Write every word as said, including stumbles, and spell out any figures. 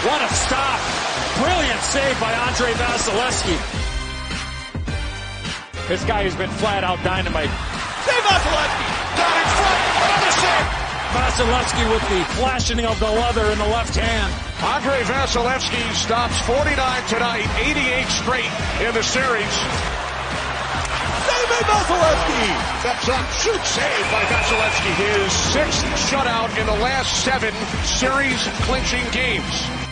What a stop. Brilliant save by Andrey Vasilevsky. This guy has been flat out dynamite. Save Vasilevsky. Down in front. Another save. Vasilevsky with the flashing of the leather in the left hand. Andrey Vasilevsky stops forty-nine tonight, eighty-eight straight in the series. Save by Vasilevsky. Steps up, shoot save by Vasilevsky. His sixth shutout in the last seven series clinching games.